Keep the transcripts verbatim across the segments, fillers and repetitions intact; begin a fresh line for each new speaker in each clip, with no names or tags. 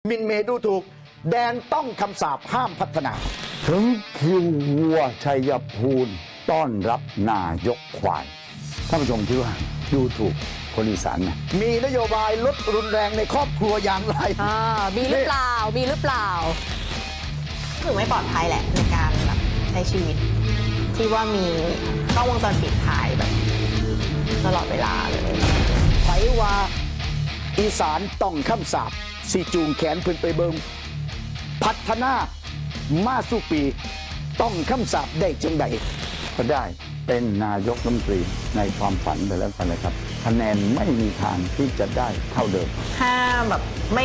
มินเมดูถูกแดนต้องคำสาปห้ามพัฒนา
ถึงคิววัวชัยภูมิต้อนรับนายกควายท่านผู้ชมคิดว่าดูถูกคนอีสานไหม
มีนโยบายลดรุนแรงในครอบครัวอย่างไร
อ่ามีหรือเปล่ามีหรือเปล่า
คือไม่ปลอดภัยแหละในการแบบใช้ชีวิตที่ว่ามีกล้องวงจรปิดถ่ายแบบตลอดเวลาเลย
ไผว่าอีสานต้องคำสาปสิจูงแขนเพิ่นไปเบิงพัฒนามาสู่ปีต้องคำสาปได้จังใด
ก็ได้เป็นนายกรัฐมนตรีในความฝันไปแล้วกันเลยครับคะแนนไม่มีทางที่จะได้เท่าเดิม
ถ้าแบบไม่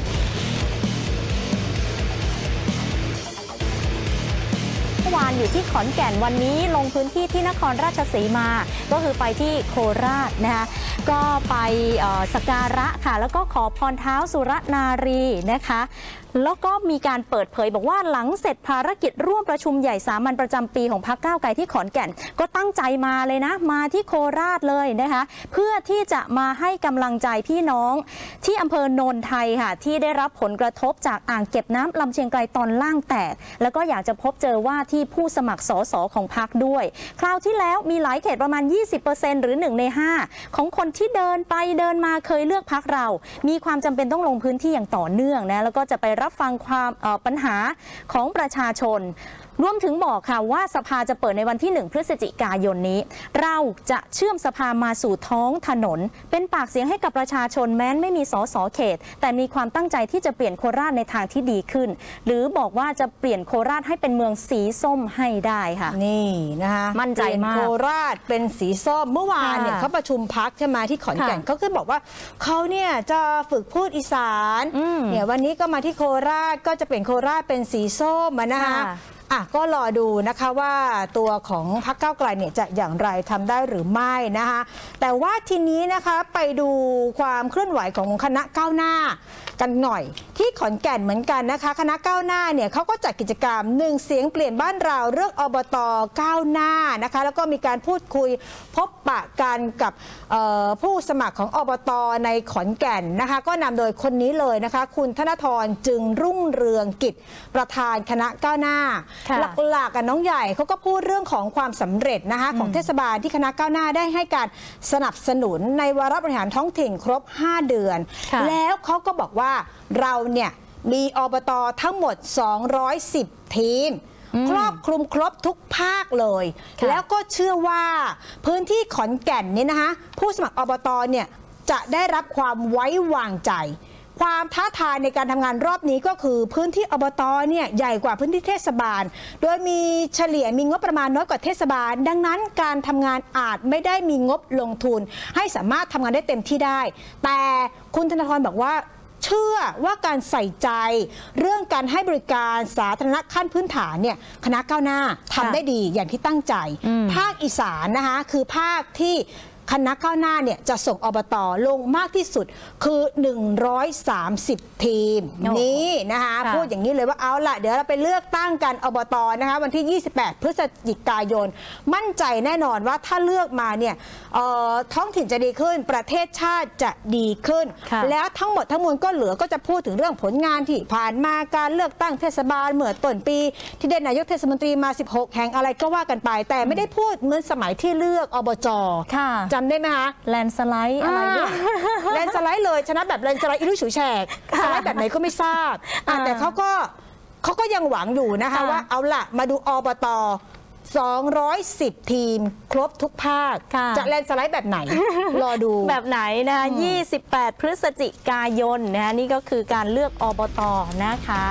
เมื่อวานอยู่ที่ขอนแก่นวันนี้ลงพื้นที่ที่นครราชสีมาก็คือไปที่โคราชนะคะก็ไปสักการะค่ะแล้วก็ขอพรเท้าสุรนารีนะคะแล้วก็มีการเปิดเผยบอกว่าหลังเสร็จภารกิจร่วมประชุมใหญ่สามัญประจำปีของพรรคก้าวไกลที่ขอนแก่นก็ตั้งใจมาเลยนะมาที่โคราชเลยนะคะเพื่อที่จะมาให้กำลังใจพี่น้องที่อำเภอโนนไทยค่ะที่ได้รับผลกระทบจากอ่างเก็บน้ำลำเชียงไกลตอนล่างแตกแล้วก็อยากจะพบเจอว่าที่ผู้สมัครสสของพรรคด้วยคราวที่แล้วมีหลายเขตประมาณ ยี่สิบเปอร์เซ็นต์ หรือหนึ่งในห้าของคนที่เดินไปเดินมาเคยเลือกพรรคเรามีความจำเป็นต้องลงพื้นที่อย่างต่อเนื่องนะแล้วก็จะไปรับฟังความปัญหาของประชาชนรวมถึงบอกค่ะว่าสภาจะเปิดในวันที่หนึ่งพฤศจิกายนนี้เราจะเชื่อมสภามาสู่ท้องถนนเป็นปากเสียงให้กับประชาชนแม้นไม่มีสสเขตแต่มีความตั้งใจที่จะเปลี่ยนโคราชในทางที่ดีขึ้นหรือบอกว่าจะเปลี่ยนโคราชให้เป็นเมืองสีส้มให้ได้ค่ะ
นี่นะคะ
มั่นใจมาก
โคราชเป็นสีส้มเมื่อวานเนี่ยเขาประชุมพักใช่ไหมที่ขอนแก่นเขาคือบอกว่าเขาเนี่ยจะฝึกพูดอีสานเนี่ยวันนี้ก็มาที่โคราชก็จะเปลี่ยนโคราชเป็นสีส้มนะคะอ่ะก็รอดูนะคะว่าตัวของพรรคก้าวไกลเนี่ยจะอย่างไรทำได้หรือไม่นะคะแต่ว่าทีนี้นะคะไปดูความเคลื่อนไหวของคณะก้าวหน้ากันหน่อยที่ขอนแก่นเหมือนกันนะคะคณะก้าวหน้าเนี่ยเขาก็จัดกิจกรรมหนึ่งเสียงเปลี่ยนบ้านเราเรื่องอบต.ก้าวหน้านะคะแล้วก็มีการพูดคุยพบปะกันกับผู้สมัครของอบต.ในขอนแก่นนะคะก็นำโดยคนนี้เลยนะคะคุณธนทรจึงรุ่งเรืองกิจประธานคณะก้าวหน้าหลักๆกับน้องใหญ่เขาก็พูดเรื่องของความสำเร็จนะคะของเทศบาลที่คณะก้าวหน้าได้ให้การสนับสนุนในวาระบริหารท้องถิ่นครบห้าเดือนแล้วเขาก็บอกว่าเราเนี่ยมีอบต.ทั้งหมดสองร้อยสิบทีมครอบคลุมครบทุกภาคเลยแล้วก็เชื่อว่าพื้นที่ขอนแก่นนี่นะคะผู้สมัครอบต.เนี่ยจะได้รับความไว้วางใจความท้าทายในการทำงานรอบนี้ก็คือพื้นที่อบต.เนี่ยใหญ่กว่าพื้นที่เทศบาลโดยมีเฉลี่ยมีงบประมาณน้อยกว่าเทศบาลดังนั้นการทำงานอาจไม่ได้มีงบลงทุนให้สามารถทำงานได้เต็มที่ได้แต่คุณธนทรบอกว่าเชื่อว่าการใส่ใจเรื่องการให้บริการสาธารณะขั้นพื้นฐานเนี่ยคณะก้าวหน้าทำได้ดีอย่างที่ตั้งใจภาคอีสานนะคะคือภาคที่คณะก้าวหน้าเนี่ยจะส่งอบต.ลงมากที่สุดคือหนึ่งร้อยสามสิบทีมนี่นะคะพูดอย่างนี้เลยว่าเอาล่ะเดี๋ยวเราไปเลือกตั้งกันอบต.นะคะวันที่ยี่สิบแปดพฤศจิกายนมั่นใจแน่นอนว่าถ้าเลือกมาเนี่ยท้องถิ่นจะดีขึ้นประเทศชาติจะดีขึ้นแล้วทั้งหมดทั้งมวลก็เหลือก็จะพูดถึงเรื่องผลงานที่ผ่านมาการเลือกตั้งเทศบาลเมื่อต้นปีที่ได้นายกเทศมนตรีมาสิบหกแห่งอะไรก็ว่ากันไปแต่ไม่ได้พูดเหมือนสมัยที่เลือกอบจ.จำได้ไหมคะ
แลนสไลด์อะไรเนี่ย
แลนสไลด์เลยชนะแบบแลนสไลด์อิรุฉุยแฉกสไลด์แบบไหนก็ไม่ทราบแต่เขาก็เขาก็ยังหวังอยู่นะคะว่าเอาล่ะมาดูอบต.สองร้อยสิบทีมครบทุกภาคจะแลนสไลด์แบบไหนรอดู
แบบไหนนะคะยี่สิบแปดพฤศจิกายนนะคะนี่ก็คือการเลือกอบต.นะคะ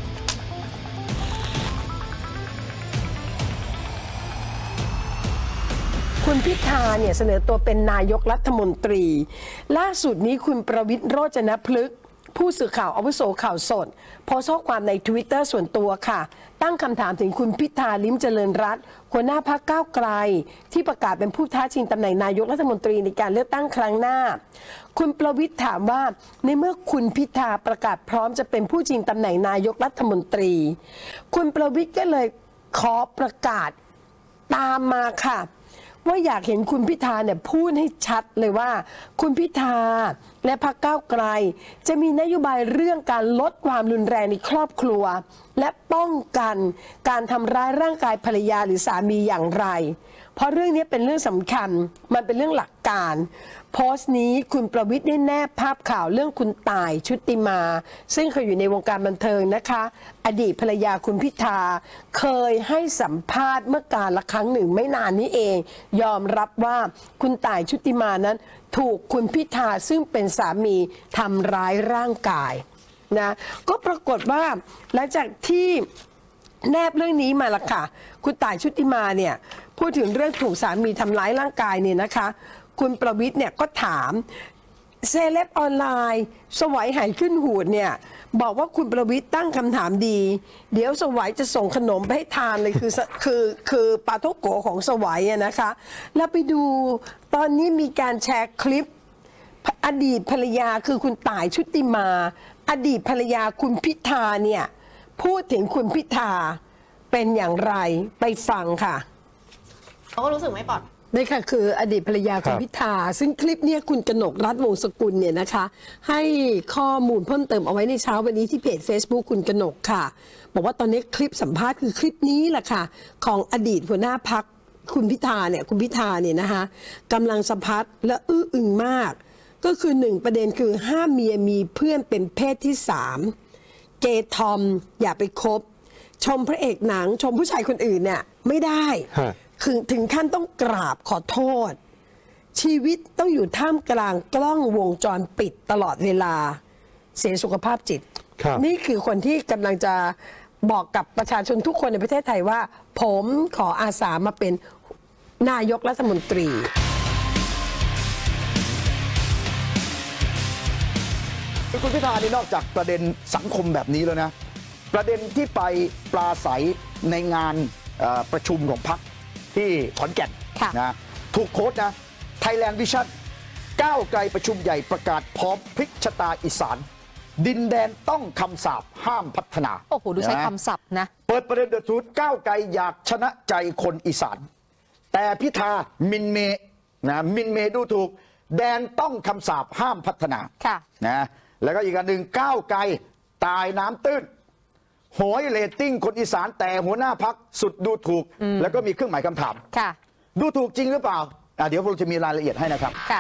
คุณพิธาเนี่ยเสนอตัวเป็นนายกรัฐมนตรีล่าสุดนี้คุณประวิตรโรจนพฤกษ์ผู้สื่อข่าวอาวุโสข่าวสดโพสต์ข้อความใน ทวิตเตอร์ ส่วนตัวค่ะตั้งคำถามถึงคุณพิธาลิ้มเจริญรัตน์หัวหน้าพรรคก้าวไกลที่ประกาศเป็นผู้ท้าชิงตำแหน่งนายกรัฐมนตรีในการเลือกตั้งครั้งหน้าคุณประวิตรถามว่าในเมื่อคุณพิธาประกาศพร้อมจะเป็นผู้ชิงตำแหน่งนายกรัฐมนตรีคุณประวิตรก็เลยขอประกาศตามมาค่ะว่าอยากเห็นคุณพิธาเนี่ยพูดให้ชัดเลยว่าคุณพิธาและพรรคก้าวไกลจะมีนโยบายเรื่องการลดความรุนแรงในครอบครัว และป้องกันการทำร้ายร่างกายภรรยาหรือสามีอย่างไร เพราะเรื่องนี้เป็นเรื่องสำคัญมันเป็นเรื่องหลักการโพสต์นี้คุณประวิตรได้แนบภาพข่าวเรื่องคุณต่ายชุติมาซึ่งเคยอยู่ในวงการบันเทิงนะคะอดีตภรรยาคุณพิธาเคยให้สัมภาษณ์เมื่อการละครั้งหนึ่งไม่นานนี้เองยอมรับว่าคุณต่ายชุติมานั้นถูกคุณพิธาซึ่งเป็นสามีทำร้ายร่างกายนะก็ปรากฏว่าหลังจากที่แนบเรื่องนี้มาละค่ะคุณต่ายชุติมาเนี่ยพูดถึงเรื่องถูกสามีทำร้ายร่างกายเนี่ยนะคะคุณประวิตรเนี่ยก็ถามเซเลบออนไลน์สวัยหายขึ้นหูดเนี่ยบอกว่าคุณประวิตรตั้งคำถามดีเดี๋ยวสวัยจะส่งขนมไปให้ทานเลยคือคือคือปาท่องโกของสวัยนะคะแล้วไปดูตอนนี้มีการแชร์คลิปอดีตภรรยาคือคุณต่ายชุติมาอดีตภรรยาคุณพิธาเนี่ยพูดถึงคุณพิธาเป็นอย่างไรไปฟังค่ะ
เขาก็รู้สึกไม่ปลอด
นี่ค่ะคืออดีตภรรยาคุณพิธาซึ่งคลิปนี้คุณกนกรัฐวงศ์สกุลเนี่ยนะคะให้ข้อมูลเพิ่มเติมเอาไว้ในเช้าวันนี้ที่เพจ Facebook คุณกนกค่ะบอกว่าตอนนี้คลิปสัมภาษณ์คือคลิปนี้แหละค่ะของอดีตหัวหน้าพรรคคุณพิธาเนี่ยคุณพิธาเนี่ยนะคะกำลังสะพัดและอื้ออึงมากก็คือหนึ่งประเด็นคือห้ามเมียมีเพื่อนเป็นเพศที่สามเกย์ทอมอย่าไปคบชมพระเอกหนังชมผู้ชายคนอื่นเนี่ยไม่ได้คือถึงขั้นต้องกราบขอโทษชีวิตต้องอยู่ท่ามกลางกล้องวงจรปิดตลอดเวลาเสียสุขภาพจิตนี่คือคนที่กำลังจะบอกกับประชาชนทุกคนในประเทศไทยว่าผมขออาสามาเป็นนายกรัฐมนตรี
คุณพิธานี่นอกจากประเด็นสังคมแบบนี้แล้วนะประเด็นที่ไปปราศัยในงานประชุมของพรรคที่ขอนแก่นนะถูกโค้ดนะ Thailand Vision ก้าวไกลประชุมใหญ่ประกาศพร้อมพลิกชะตาอีสานดินแดนต้องคำสาปห้ามพัฒนา
โอ้โหดูใช้คำศัพท์นะ
เปิดประเด็นเดือดทูดก้าวไกลอยากชนะใจคนอีสานแต่พิธามินเมนะมินเมดูถูกแดนต้องคำสาปห้ามพัฒนา
ค่ะ
นะแล้วก็อีกอันหนึ่งก้าวไกลตายน้ำตื้นโหยเรตติ้งคนอีสานแต่หัวหน้าพักสุดดูถูกแล้วก็มีเครื่องหมายคำถาม
ค่ะ
ดูถูกจริงหรือเปล่าเดี๋ยวผมจะมีรายละเอียดให้นะครับ
ค่ะ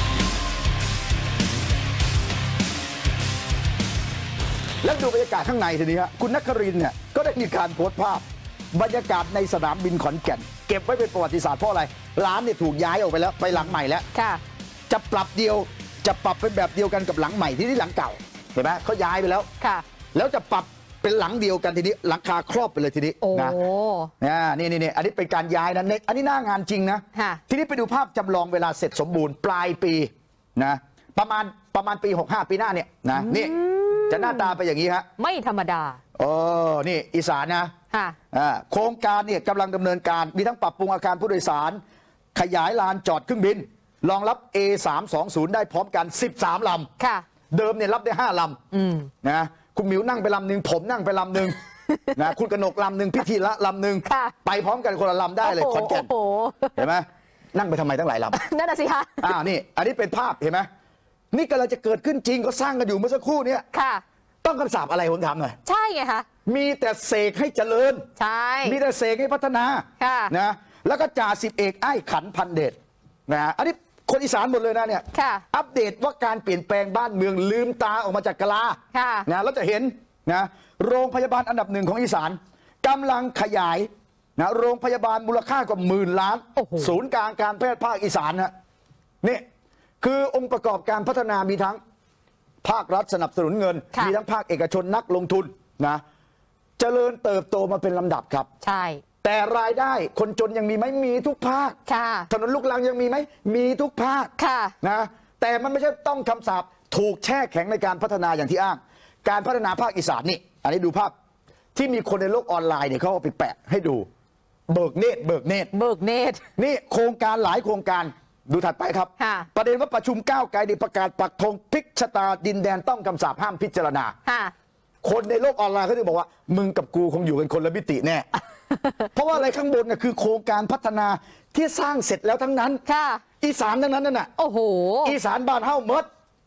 แล้วดูบรรยากาศข้างในทีนี้ครับคุณนักครินเนี่ยก็ได้มีการโพสต์ภาพบรรยากาศในสนามบินขอนแก่นเก็บไว้เป็นประวัติศาสตร์เพราะอะไรร้านเนี่ยถูกย้ายออกไปแล้วไปหลังใหม่แล้ว
ค่ะ
จะปรับเดียวจะปรับเป็นแบบเดียวกันกับหลังใหม่ที่ที่หลังเก่าเห็นไหมเขาย้ายไปแล้ว
ค่ะ
แล้วจะปรับเป็นหลังเดียวกันทีนี้หลังคาครอบไปเลยทีนี้นะนี่นี่นี่อันนี้เป็นการย้ายนะเน็ตอันนี้หน้างานจริงนะทีนี้ไปดูภาพจำลองเวลาเสร็จสมบูรณ์ปลายปีนะประมาณประมาณปีหกห้าปีหน้าเนี่ยนะนี่จะหน้าตาไปอย่างนี้ฮะ
ไม่ธรรมดา
โอ้นี่อีสานนะ
ค่ะ
โครงการเนี่ยกำลังดำเนินการมีทั้งปรับปรุงอาคารผู้โดยสารขยายลานจอดเครื่องบินรองรับ เอ สามสองศูนย์ ได้พร้อมกันสิบสามลำ
ค่ะ
เดิมเนี่ยรับได้ห้าลำนะคุณหมิวนั่งไปลำหนึ่งผมนั่งไปลำหนึ่งนะคุณกนกลำหนึ่งพิธีละลำหนึ่งไปพร้อมกันคนละลำได้เลยขอนแก่นเห็นไหมนั่งไปทำไมตั้งหลายลำ
นั่นน่ะสิคะ
อ่านี่อันนี้เป็นภาพเห็นไหมนี่กำลังจะเกิดขึ้นจริงก็สร้างกันอยู่เมื่อสักครู่นี้
ค่ะ
ต้องคำสาปอะไรผมถามหน่อย
ใช่ไงคะ
มีแต่เสกให้เจริญ
ใช่
มีแต่เสกให้พัฒนา
ค่ะ
นะแล้วก็จ่าสิบเอกไอ้ขันพันเดชนะอันนี้คนอีสานหมดเลยนะเนี่ยอัปเดตว่าการเปลี่ยนแปลงบ้านเมืองลืมตาออกมาจากกะลานะแล้วจะเห็นนะโรงพยาบาลอันดับหนึ่งของอีสานกำลังขยายนะโรงพยาบาลมูลค่ากว่าหมื่นล้านศูนย์กลางการแพทย์ภาคอีสานนะนี่คือองค์ประกอบการพัฒนามีทั้งภาครัฐสนับสนุนเงินมีทั้งภาคเอกชนนักลงทุนนะเจริญเติบโตมาเป็นลำดับครับ
ใช่
แต่รายได้คนจนยังมีไหมมีทุกภาคถนนลูกรังยังมีไหมมีทุกภาคนะแต่มันไม่ใช่ต้องคำสาปถูกแช่แข็งในการพัฒนาอย่างที่อ้างการพัฒนาภาคอีสานนี่อันนี้ดูภาพที่มีคนในโลกออนไลน์เนี่ยเขาเอาไปแปะให้ดูเบิกเนตรเบิกเนตร
เบิกเนตร
นี่โครงการหลายโครงการดูถัดไปครับประเด็นว่าประชุมก้าวไกลได้ประกาศปักธงพลิกชะตาดินแดนต้องคำสาปห้ามพิจารณาคนในโลกออนไลน์เขาจะบอกว่ามึงกับกูคงอยู่กันคนละมิติแน่ เพราะว่าอะไรข้างบนน่ะคือโครงการพัฒนาที่สร้างเสร็จแล้วทั้งนั้นอีสานทั้งนั้นน่ะ
โอ้โห
อีสานบ้านเฮ้าเมด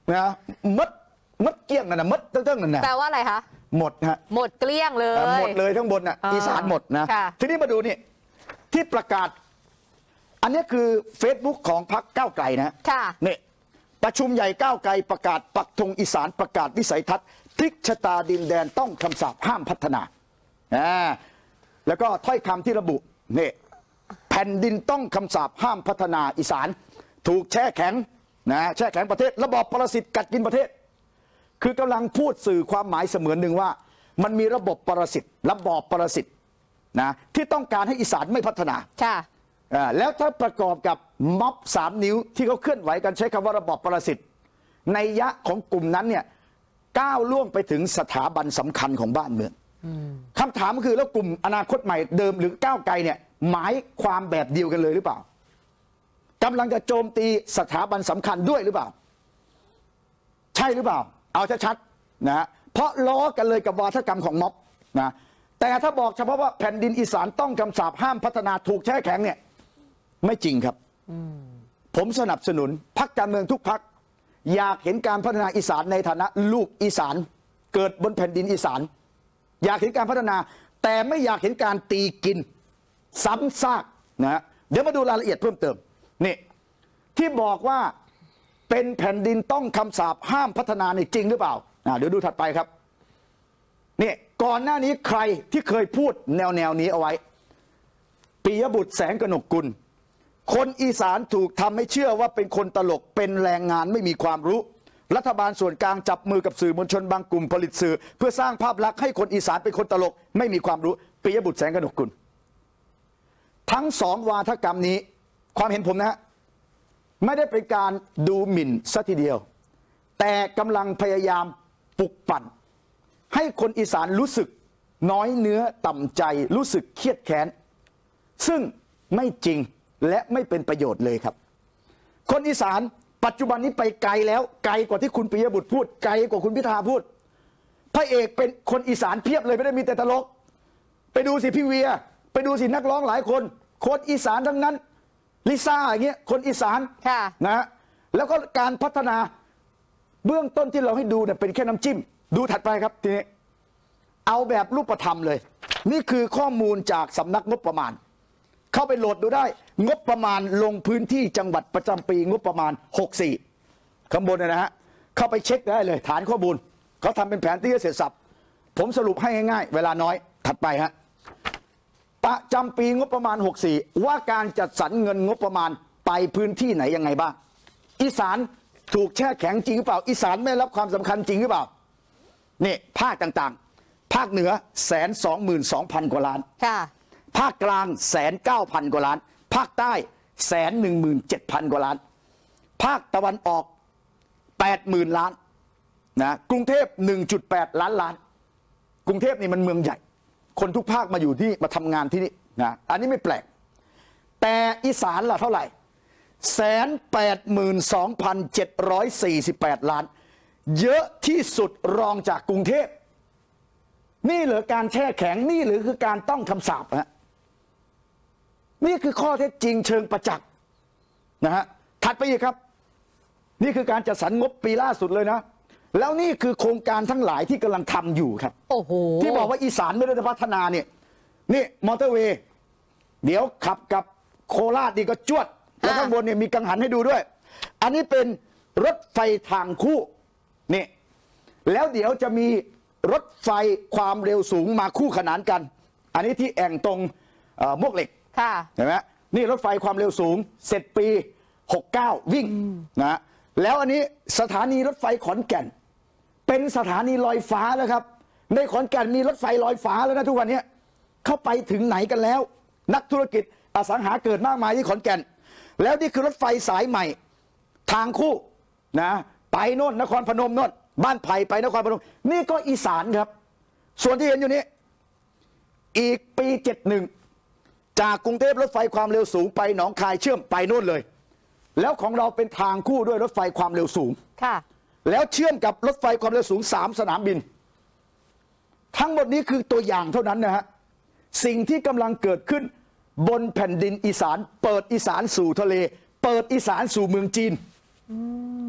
นะมดมดเกี้ยงนั่นนะมดเติ้งๆนั่นนะ
แปลว่าอะไรคะ
หมดฮะ
หมดเกลี้ยงเลย
หมดเลยทั้งบนน่ะอีสานหมดนะทีนี้มาดูนี่ที่ประกาศอันนี้คือ Facebook ของพรรคก้าวไกลนะนี่ประชุมใหญ่ก้าวไกลประกาศปักธงอีสานประกาศวิสัยทัศน์พลิกชะตาดินแดนต้องคำสาปห้ามพัฒนาอ่าแล้วก็ถ้อยคำที่ระบุนี่แผ่นดินต้องคำสาปห้ามพัฒนาอีสานถูกแช่แข็งนะแช่แข็งประเทศระบอบปรสิตกัดกินประเทศคือกำลังพูดสื่อความหมายเสมือนหนึ่งว่ามันมีระบบปรสิตระบอบปรสิตนะที่ต้องการให้อีสานไม่พัฒนา
ค่ะ
แล้วถ้าประกอบกับม็อบสามนิ้วที่เขาเคลื่อนไหวกันใช้คำว่าระบอบปรสิตในยะของกลุ่มนั้นเนี่ยก้าวล่วงไปถึงสถาบันสำคัญของบ้านเมืองคำถามก็คือแล้วกลุ่มอนาคตใหม่เดิมหรือก้าวไกลเนี่ยหมายความแบบเดียวกันเลยหรือเปล่ากำลังจะโจมตีสถาบันสำคัญด้วยหรือเปล่าใช่หรือเปล่าเอาชัดๆนะเพราะล้อกันเลยกับวาทกรรมของม็อบนะแต่ถ้าบอกเฉพาะว่าแผ่นดินอีสานต้องคำสาปห้ามพัฒนาถูกแช่แข็งเนี่ยไม่จริงครับผมสนับสนุนพรรคการเมืองทุกพรรคอยากเห็นการพัฒนาอีสานในฐานะลูกอีสานเกิดบนแผ่นดินอีสานอยากเห็นการพัฒนาแต่ไม่อยากเห็นการตีกินซ้ำซากนะเดี๋ยวมาดูรายละเอียดเพิ่มเติมนี่ที่บอกว่าเป็นแผ่นดินต้องคำสาปห้ามพัฒนานี่จริงหรือเปล่าเดี๋ยวดูถัดไปครับนี่ก่อนหน้านี้ใครที่เคยพูดแนวแนวนี้เอาไว้ปิยบุตรแสงกนกกุลคนอีสานถูกทำให้เชื่อว่าเป็นคนตลกเป็นแรงงานไม่มีความรู้รัฐบาลส่วนกลางจับมือกับสื่อมวลชนบางกลุ่มผลิตสื่อเพื่อสร้างภาพลักษณ์ให้คนอีสานเป็นคนตลกไม่มีความรู้ปิยบุตรแสงกนกกุลทั้งสองวาทกรรมนี้ความเห็นผมนะฮะไม่ได้เป็นการดูหมิ่นซะทีเดียวแต่กำลังพยายามปลุกปั่นให้คนอีสานรู้สึกน้อยเนื้อต่ำใจรู้สึกเครียดแค้นซึ่งไม่จริงและไม่เป็นประโยชน์เลยครับคนอีสานปัจจุบันนี้ไปไกลแล้วไกลกว่าที่คุณปิยบุตรพูดไกลกว่าคุณพิธาพูดพระเอกเป็นคนอีสานเพียบเลยไม่ได้มีแต่ตลกไปดูสิพี่เวียไปดูสินักร้องหลายคนคนอีสานทั้งนั้นลิซ่าอย่างเงี้ยคนอีสานนะแล้วก็การพัฒนาเบื้องต้นที่เราให้ดูเนี่ยเป็นแค่น้ำจิ้มดูถัดไปครับทีนี้เอาแบบรูปธรรมเลยนี่คือข้อมูลจากสำนักงบประมาณเข้าไปโหลดดูได้งบประมาณลงพื้นที่จังหวัดประจำปีงบประมาณหกสิบสี่ข้างบนนะฮะเข้าไปเช็คได้เลยฐานข้อมูลเขาทำเป็นแผนที่เสร็จสับผมสรุปให้ง่ายๆเวลาน้อยถัดไปฮะประจำปีงบประมาณหกสิบสี่ว่าการจัดสรรเงินงบประมาณไปพื้นที่ไหนยังไงบ้างอีสานถูกแช่แข็งจริงหรือเปล่าอีสานไม่รับความสำคัญจริงหรือเปล่านี่ภาคต่างๆภาคเหนือแสนสองหมื่นสองพันกว่าล้านภาคกลางแสนเก้าพันกว่าล้านภาคใต้แสนหนึ่งหมื่นเจ็ดพันกว่าล้านภาคตะวันออกแปดหมื่นล้านนะกรุงเทพหนึ่งจุดแปดล้านล้านกรุงเทพนี่มันเมืองใหญ่คนทุกภาคมาอยู่ที่มาทำงานที่นี่นะอันนี้ไม่แปลกแต่อีสานล่ะเท่าไหร่แสนแปดหมื่นสองพันเจ็ดร้อยสี่สิบแปดล้านเยอะที่สุดรองจากกรุงเทพนี่เหรอการแช่แข็งนี่หรือคือการต้องคำสาปฮะนี่คือข้อเท็จจริงเชิงประจักษ์นะฮะถัดไปอีกครับนี่คือการจัดสรรงบปีล่าสุดเลยนะแล้วนี่คือโครงการทั้งหลายที่กำลังทำอยู่ครับโอ้โหที่บอกว่าอีสานไม่ได้พัฒนาเนี่ยนี่มอเตอร์เวย์เดี๋ยวขับกับโคราชนี่ก็จวดแล้วข้างบนเนี่ยมีกังหันให้ดูด้วยอันนี้เป็นรถไฟทางคู่นี่แล้วเดี๋ยวจะมีรถไฟความเร็วสูงมาคู่ขนานกันอันนี้ที่แอ่งตรงมวกเหล็กเห็นไหมนี่รถไฟความเร็วสูงเสร็จปีหกสิบเก้าวิ่งนะแล้วอันนี้สถานีรถไฟขอนแก่นเป็นสถานีลอยฟ้าแล้วครับในขอนแก่นมีรถไฟลอยฟ้าแล้วนะทุกวันนี้เข้าไปถึงไหนกันแล้วนักธุรกิจอสังหาเกิดมากมายที่ขอนแก่นแล้วนี่คือรถไฟสายใหม่ทางคู่นะไปโน่นนครพนมโน่นบ้านไผ่ไปนครพนมนี่ก็อีสานครับส่วนที่เห็นอยู่นี้อีกปีเจ็ดหนึ่งจากกรุงเทพรถไฟความเร็วสูงไปหนองคายเชื่อมไปโน่นเลยแล้วของเราเป็นทางคู่ด้วยรถไฟความเร็วสูงค่ะแล้วเชื่อมกับรถไฟความเร็วสูงสามสนามบินทั้งหมดนี้คือตัวอย่างเท่านั้นนะฮะสิ่งที่กำลังเกิดขึ้นบนแผ่นดินอีสานเปิดอีสานสู่ทะเลเปิดอีสานสู่เมืองจีน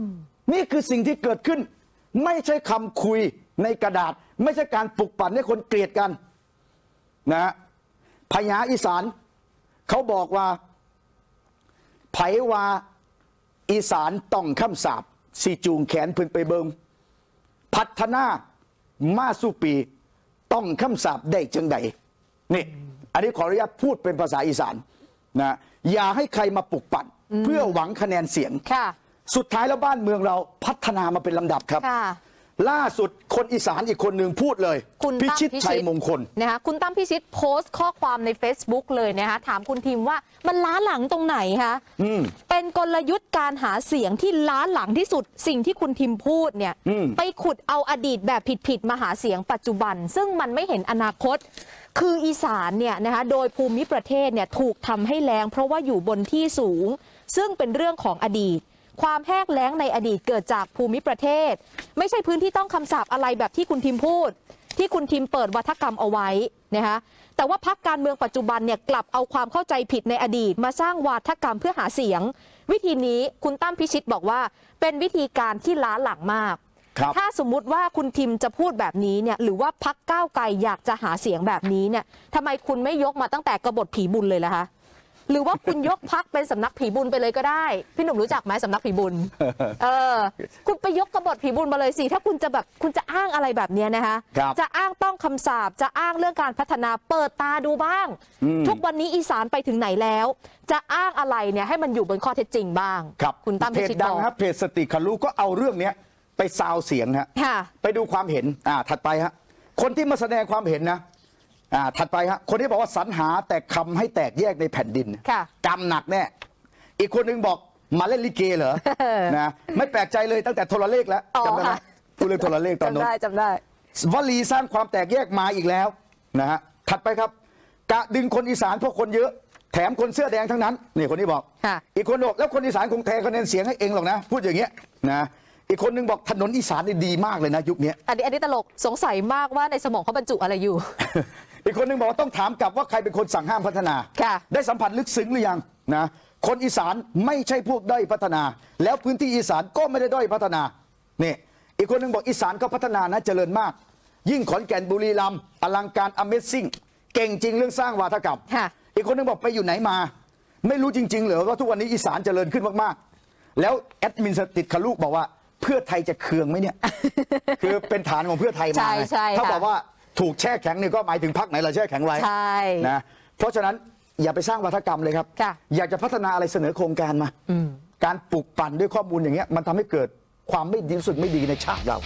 นี่คือสิ่งที่เกิดขึ้นไม่ใช่คำคุยในกระดาษ ไม่ใช่การปลุกปั่นให้คนเกลียดกันนะพญาอีสานเขาบอกว่าไผว่าอีสานต้องคำสาบสีจูงแขนพึงไปเบิงพัฒนามาสู่ปีต้องคำสาบได้จังใดนี่อันนี้ขออนุญาตพูดเป็นภาษาอีสานนะอย่าให้ใครมาปลุกปั่นเพื่อหวังคะแนนเสียงสุดท้ายแล้วบ้านเมืองเราพัฒนามาเป็นลำดับครับล่าสุดคนอีสานอีกคนหนึ่งพูดเลยคุณพิชิตชัยมงคล
นะคะคุณตั้มพิชิตโพสต์ข้อความใน Facebook เลยนะคะถามคุณทิมว่ามันล้าหลังตรงไหนคะเป็นกลยุทธ์การหาเสียงที่ล้าหลังที่สุดสิ่งที่คุณทิมพูดเนี่ยไปขุดเอาอดีตแบบผิดๆมาหาเสียงปัจจุบันซึ่งมันไม่เห็นอนาคตคืออีสานเนี่ยนะคะโดยภูมิประเทศเนี่ยถูกทำให้แล้งเพราะว่าอยู่บนที่สูงซึ่งเป็นเรื่องของอดีตความแห้งแล้งในอดีตเกิดจากภูมิประเทศไม่ใช่พื้นที่ต้องคำสาปอะไรแบบที่คุณทิมพูดที่คุณทิมเปิดวาทกรรมเอาไว้นะคะแต่ว่าพรรคการเมืองปัจจุบันเนี่ยกลับเอาความเข้าใจผิดในอดีตมาสร้างวาทกรรมเพื่อหาเสียงวิธีนี้คุณตั้มพิชิตบอกว่าเป็นวิธีการที่ล้าหลังมากถ้าสมมุติว่าคุณทิมจะพูดแบบนี้เนี่ยหรือว่าพรรคก้าวไกลอยากจะหาเสียงแบบนี้เนี่ยทำไมคุณไม่ยกมาตั้งแต่กบฏผีบุญเลยล่ะคะหรือว่าคุณยกพักเป็นสำนักผีบุญไปเลยก็ได้พี่หนุ่มรู้จักไหมสำนักผีบุญเออคุณไปยกกบฏผีบุญมาเลยสิถ้าคุณจะแบบคุณจะอ้างอะไรแบบนี้นะคะจะอ้างต้องคำสาปจะอ้างเรื่องการพัฒนาเปิดตาดูบ้างทุกวันนี้อีสานไปถึงไหนแล้วจะอ้างอะไรเนี่ยให้มันอยู่บนข้อเท็จจริงบ้างคุณตั้มพิชิตบอก
ครับเพจสติคารุก็เอาเรื่องนี้ไปซาวเสียงฮะไปดูความเห็นอ่าถัดไปฮะคนที่มาแสดงความเห็นนะอ่าถัดไปฮะคนที่บอกว่าสรรหาแต่คำให้แตกแยกในแผ่นดินกรรมหนักแน่อีกคนนึงบอกมาเล่นลิเกเหรอนะไม่แปลกใจเลยตั้งแต่โทรเลขแล้วจำได้ไหมพูดเรื่องโทรเลขตอนนู้น
จำได้จำได้
วลีสร้างความแตกแยกมาอีกแล้วนะฮะถัดไปครับกะดึงคนอีสานพวกคนเยอะแถมคนเสื้อแดงทั้งนั้นนี่คนนี้บอกอีกคนบอกแล้วคนอีสานคงแทนคะแนนเสียงให้เองหรอกนะพูดอย่างเงี้ยนะอีกคนนึงบอกถนนอีสานนี่ดีมากเลยนะยุคนี้
อันนี้อันนี้ตลกสงสัยมากว่าในสมองเขาบรรจุอะไรอยู่
อีกคนนึงบอกว่าต้องถามกลับว่าใครเป็นคนสั่งห้ามพัฒนาได้สัมผัสลึกซึ้งหรือยังนะคนอีสานไม่ใช่พวกด้อยพัฒนาแล้วพื้นที่อีสานก็ไม่ได้ด้อยพัฒนานี่อีกคนนึงบอกอีสานก็พัฒนานะเจริญมากยิ่งขอนแก่นบุรีรัมย์อลังการ Amazing เก่งจริงเรื่องสร้างวาทกรรมอีกคนนึงบอกไปอยู่ไหนมาไม่รู้จริงๆเหรอว่าทุกวันนี้อีสานเจริญขึ้นมากๆแล้วแอดมินสติดคารุบอกว่าเพื่อไทยจะเคืองไหมเนี่ยคือเป็นฐานของเพื่อไทยมาถ้าบอกว่าถูกแช่แข็งนี่ก็หมายถึงพรรคไหนเราแช่แข็งไว้นะเพราะฉะนั้นอย่าไปสร้างวาทกรรมเลยครับอยากจะพัฒนาอะไรเสนอโครงการมาการปลุกปั่นด้วยข้อมูลอย่างเงี้ยมันทำให้เกิดความไม่ดีรู้สึกไม่ดีในชาติเรา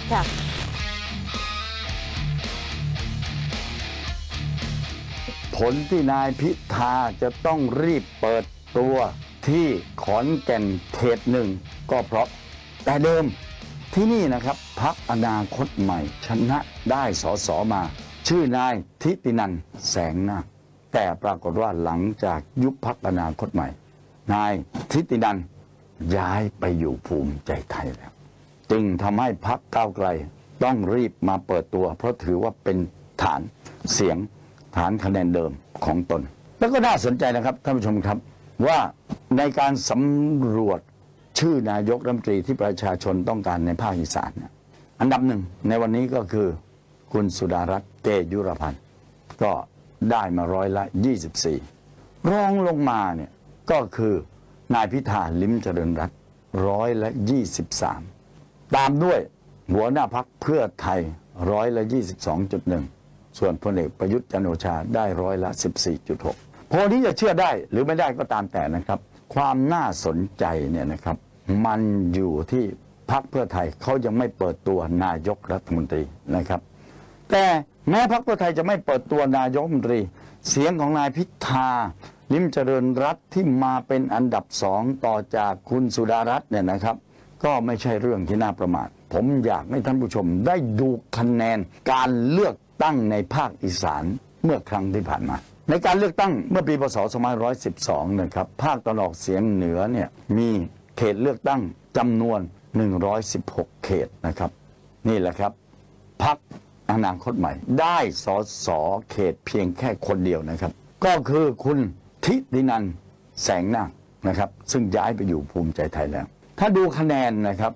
ผลที่นายพิธาจะต้องรีบเปิดตัวที่ขอนแก่นเขตหนึ่งก็เพราะแต่เดิมที่นี่นะครับพรรคอนาคตใหม่ชนะได้สสมา ชื่อนายทิตินันท์แสงนาคแต่ปรากฏว่าหลังจากยุบพรรคอนาคตใหม่นายทิตินันท์ย้ายไปอยู่ภูมิใจไทยแล้วจึงทำให้พรรคก้าวไกลต้องรีบมาเปิดตัวเพราะถือว่าเป็นฐานเสียงฐานคะแนนเดิมของตนแล้วก็น่าสนใจนะครับท่านผู้ชมครับว่าในการสำรวจชื่อนายกรัฐมนตรีที่ประชาชนต้องการในภาคอีสานอันดับหนึ่งในวันนี้ก็คือคุณสุดารัตน์เกยุรพันธ์ก็ได้มาร้อยละยี่สิบสี่รองลงมาเนี่ยก็คือนายพิธาลิ้มเจริญรัตน์ร้อยละยี่สิบสามตามด้วยหัวหน้าพรรคเพื่อไทยร้อยละยี่สิบสองจุดหนึ่งส่วนพลเอกประยุทธ์จันทร์โอชาได้ร้อยละสิบสี่จุดหกโพลนี้จะเชื่อได้หรือไม่ได้ก็ตามแต่นะครับความน่าสนใจเนี่ยนะครับมันอยู่ที่พรรคเพื่อไทยเขายังไม่เปิดตัวนายกรัฐมนตรีนะครับแต่แม้พรรคเพื่อไทยจะไม่เปิดตัวนายกรัฐมนตรีเสียงของนายพิธาลิ้มเจริญรัตน์ที่มาเป็นอันดับสองต่อจากคุณสุดารัตน์เนี่ยนะครับก็ไม่ใช่เรื่องที่น่าประมาทผมอยากให้ท่านผู้ชมได้ดูคะแนนการเลือกตั้งในภาคอีสานเมื่อครั้งที่ผ่านมาในการเลือกตั้งเมื่อปีพศสองพันห้าร้อยสิบสองนะครับภาคตะวันออกเฉียงเหนือเนี่ยมีเขตเลือกตั้งจำนวนหนึ่งร้อยสิบหกเขตนะครับนี่แหละครับพรรคอนาคตใหม่ได้สสเขตเพียงแค่คนเดียวนะครับก็คือคุณทิตินันท์แสงนาคนะครับซึ่งย้ายไปอยู่ภูมิใจไทยแล้วถ้าดูคะแนนนะครับ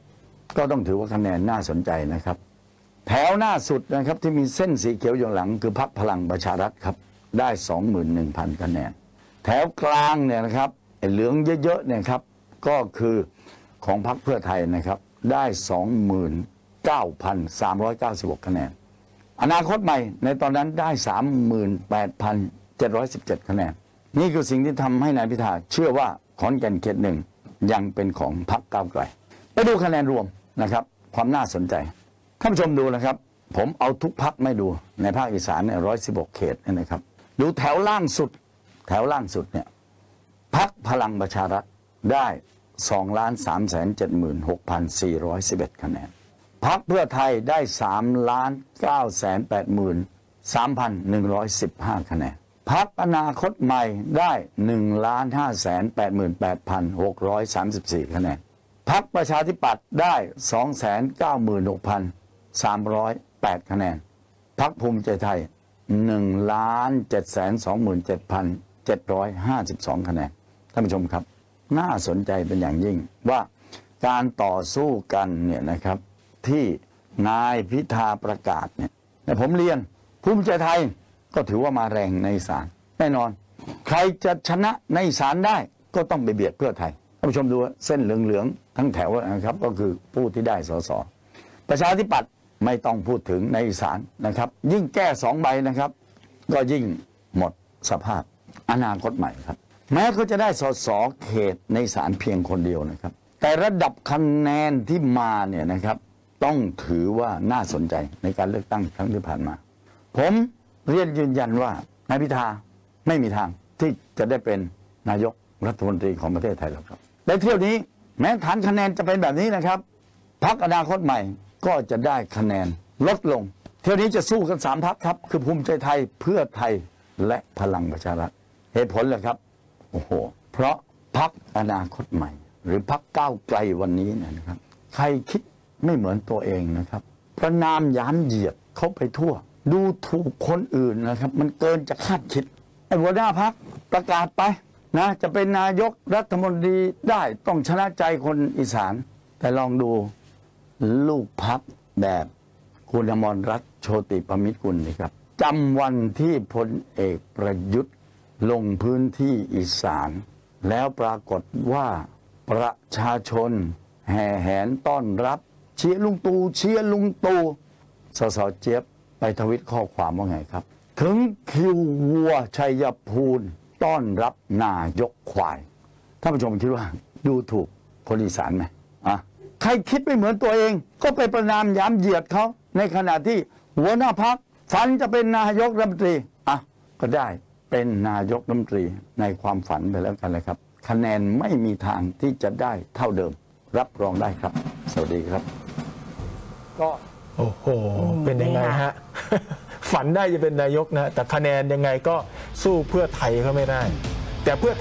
ก็ต้องถือว่าคะแนนน่าสนใจนะครับแถวหน้าสุดนะครับที่มีเส้นสีเขียวอยู่หลังคือพรรคพลังประชารัฐครับได้ สองหมื่นหนึ่งพัน คะแนนแถวกลางเนี่ยนะครับไอ้เหลืองเยอะๆเนี่ยครับก็คือของพรรคเพื่อไทยนะครับได้ สองหมื่นเก้าพันสามร้อยเก้าสิบหก คะแนนอนาคตใหม่ในตอนนั้นได้ สามหมื่นแปดพันเจ็ดร้อยสิบเจ็ด คะแนนนี่คือสิ่งที่ทำให้นายพิธาเชื่อว่าขอนแก่นเขตหนึ่งยังเป็นของพรรคก้าวไกลไปดูคะแนนรวมนะครับความน่าสนใจท่านผู้ชมดูนะครับผมเอาทุกพรรคไม่ดูในภาคอีสานเนี่ยร้อยสิบหกเขตเนี่ยนะครับดูแถวล่างสุดแถวล่างสุดเนี่ยพรรคพลังประชารัฐได้สองล้านสามแสนเจ็ดหมื่นหกพันสี่ร้อยสิบเอ็ด คะแนนพรรคเพื่อไทยได้สามล้านเก้าแสนแปดหมื่นสามพันหนึ่งร้อยสิบห้า คะแนนพรรคอนาคตใหม่ได้หนึ่งล้านห้าแสนแปดหมื่นแปดพันหกร้อยสามสิบสี่ คะแนนพรรคประชาธิปัตย์ได้สองแสนเก้าหมื่นหกพันสามร้อยแปด คะแนนพรรคภูมิใจไทยหนึ่งล้านเจ็ดแสนสองหมื่นเจ็ดพันเจ็ดร้อยห้าสิบสอง คะแนนท่านผู้ชมครับน่าสนใจเป็นอย่างยิ่งว่าการต่อสู้กันเนี่ยนะครับที่นายพิธาประกาศเนี่ยแต่ผมเรียนภูมิใจไทยก็ถือว่ามาแรงในอีสานแน่นอนใครจะชนะในอีสานได้ก็ต้องไปเบียดเพื่อไทยท่านผู้ชมดูเส้นเหลืองๆทั้งแถวนะครับก็คือผู้ที่ได้สสประชาธิปัตย์ไม่ต้องพูดถึงในอีสานนะครับยิ่งแก้สองใบนะครับก็ยิ่งหมดสภาพอนาคตใหม่ครับแม้เขาจะได้สสเขตในอีสานเพียงคนเดียวนะครับแต่ระดับคะแนนที่มาเนี่ยนะครับต้องถือว่าน่าสนใจในการเลือกตั้งครั้งที่ผ่านมาผมเรียนยืนยันว่านายพิธาไม่มีทางที่จะได้เป็นนายกรัฐมนตรีของประเทศไทยหรอกครับและเที่ยวนี้แม้ฐานคะแนนจะเป็นแบบนี้นะครับพรรคอนาคตใหม่ก็จะได้คะแนนลดลงเที่ยวนี้จะสู้กันสามพรรคครับคือภูมิใจไทยเพื่อไทยและพลังประชารัฐเหตุผลเลยครับโอ้โหเพราะพรรคอนาคตใหม่หรือพรรคก้าวไกลวันนี้เนี่ยนะครับใครคิดไม่เหมือนตัวเองนะครับประนามย้ำเหยียดเขาไปทั่วดูถูกคนอื่นนะครับมันเกินจะคาดคิดไอ้หัวหน้าพรรคประกาศไปนะจะเป็นนายกรัฐมนตรีได้ต้องชนะใจคนอีสานแต่ลองดูลูกพรรคแบบคุณอมรรัตน์โชติปมิตรกุลนี่ครับจำวันที่พลเอกประยุทธ์ลงพื้นที่อีสานแล้วปรากฏว่าประชาชนแห่แหนต้อนรับเชียร์ลุงตู่เชียร์ลุงตู่สสเจี๊ยบไปทวิตข้อความว่าไงครับถึงคิววัวชัยภูมิต้อนรับนายกควายท่านผู้ชมคิดว่าดูถูกคนอีสานไหมอ่ะใครคิดไม่เหมือนตัวเองก็ไปประนามย้ำเหยียดเขาในขณะที่หัวหน้าพรรคฝันจะเป็นนายกรัฐมนตรีอ่ะก็ได้เป็นนายกรัฐมนตรีในความฝันไปแล้วกันเลยครับคะแนนไม่มีทางที่จะได้เท่าเดิมรับรองได้ครับสวัสดีครับ
ก็โอ้โหเป็นยังไงฮะฝันได้จะเป็นนายกนะแต่คะแนนยังไงก็สู้เพื่อไทยเขาไม่ได้แต่เพื่อ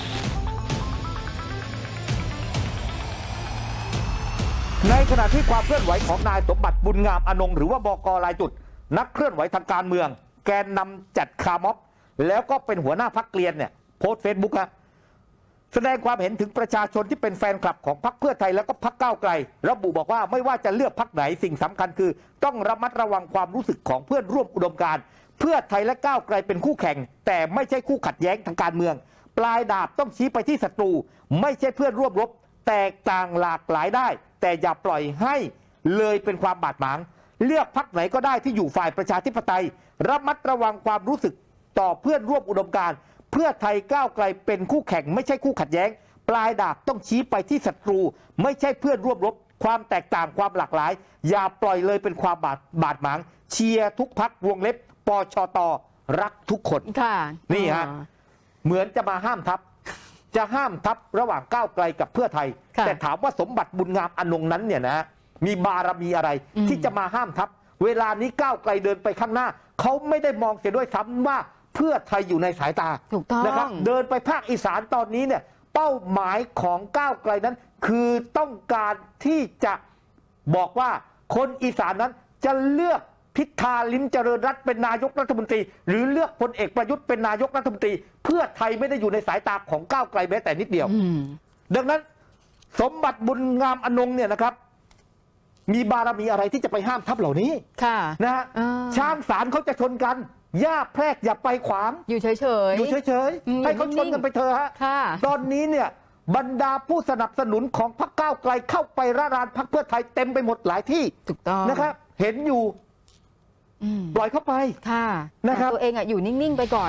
ในขณะที่ความเคลื่อนไหวของนายสมบัติบุญงามอนงค์หรือว่าบก.รายจุดนักเคลื่อนไหวทางการเมืองแกนนำจัดคาร์ม็อบแล้วก็เป็นหัวหน้าพรรคเกลียนเนี่ยโพสต์เฟซบุ๊กฮะแสดงความเห็นถึงประชาชนที่เป็นแฟนคลับของพรรคเพื่อไทยแล้วก็พรรคก้าวไกลระบุบอกว่าไม่ว่าจะเลือกพรรคไหนสิ่งสำคัญคือต้องระมัดระวังความรู้สึกของเพื่อนร่วมอุดมการณ์เพื่อไทยและก้าวไกลเป็นคู่แข่งแต่ไม่ใช่คู่ขัดแย้งทางการเมืองปลายดาบต้องชี้ไปที่ศัตรูไม่ใช่เพื่อนร่วมรบแตกต่างหลากหลายได้แต่อย่าปล่อยให้เลยเป็นความบาดหมางเลือกพรรคไหนก็ได้ที่อยู่ฝ่ายประชาธิปไตยระมัดระวังความรู้สึกต่อเพื่อนร่วมอุดมการณ์เพื่อไทยก้าวไกลเป็นคู่แข่งไม่ใช่คู่ขัดแย้งปลายดาบต้องชี้ไปที่ศัตรูไม่ใช่เพื่อนร่วมรบความแตกต่างความหลากหลายอย่าปล่อยเลยเป็นความบาดบาดหมางเชียร์ทุกพรรควงเล็บปชตรักทุกคน
ค่ะ
นี่ฮะเหมือนจะมาห้ามทับจะห้ามทับระหว่างก้าวไกลกับเพื่อไทยแต่ถามว่าสมบัติบุญงามอนงค์นั้นเนี่ยนะมีบารมีอะไรที่จะมาห้ามทับเวลานี้ก้าวไกลเดินไปข้างหน้าเขาไม่ได้มองเสียด้วยซ้ำว่าเพื่อไทยอยู่ในสายตานะครับเดินไปภาคอีสานตอนนี้เนี่ยเป้าหมายของก้าวไกลนั้นคือต้องการที่จะบอกว่าคนอีสานนั้นจะเลือกพิธาลิ้มเจริญรัตน์เป็นนายกรัฐมนตรีหรือเลือกพลเอกประยุทธ์เป็นนายกรัฐมนตรีเพื่อไทยไม่ได้อยู่ในสายตาของก้าวไกลแม้แต่นิดเดียวดังนั้นสมบัติบุญงามอนงค์เนี่ยนะครับมีบารมีอะไรที่จะไปห้ามทัพเหล่านี้
ค่ะ
นะฮะ
อ่า
ช้างสารเขาจะชนกันหญ้าแพรกอย่าไปขวาง
อยู่เฉยๆ
อยู่เฉย
อืม
ๆให้เขาชนกันไปเถอะฮะ
ค่ะ
ตอนนี้เนี่ยบรรดาผู้สนับสนุนของพรรคก้าวไกลเข้าไประรานพรรคเพื่อไทยเต็มไปหมดหลายที่
ถูกต้อง
นะครับ เห็นอยู่
อืม
ปล่อยเข้าไป
ค่ะ
นะครับ
แต่ตัวเองอ่ะอยู่นิ่ง ๆ ไปก่อน